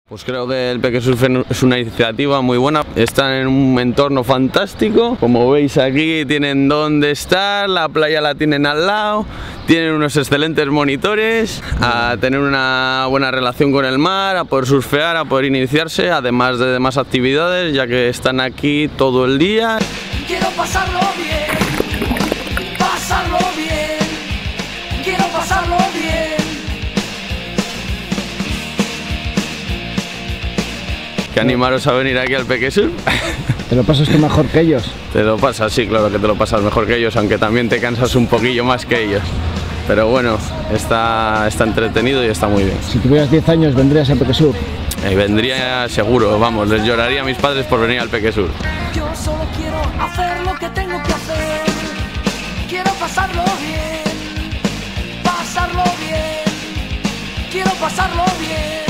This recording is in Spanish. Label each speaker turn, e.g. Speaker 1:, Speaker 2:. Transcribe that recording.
Speaker 1: Pues creo que el Peque Surf es una iniciativa muy buena, están en un entorno fantástico, como veis aquí tienen donde estar, la playa la tienen al lado, tienen unos excelentes monitores, a tener una buena relación con el mar, a poder surfear, a poder iniciarse, además de demás actividades, ya que están aquí todo el día.
Speaker 2: Quiero pasarlo bien, quiero pasarlo bien.
Speaker 1: Que animaros a venir aquí al Peque Surf.
Speaker 3: ¿Te lo pasas tú mejor que ellos?
Speaker 1: Te lo pasas, sí, claro que te lo pasas mejor que ellos, aunque también te cansas un poquillo más que ellos. Pero bueno, está entretenido y está muy bien.
Speaker 3: Si tuvieras 10 años, ¿vendrías al Peque Surf?
Speaker 1: Vendría seguro, vamos, les lloraría a mis padres por venir al Peque Surf.
Speaker 2: Yo solo quiero hacer lo que tengo que hacer. Quiero pasarlo bien, quiero pasarlo bien.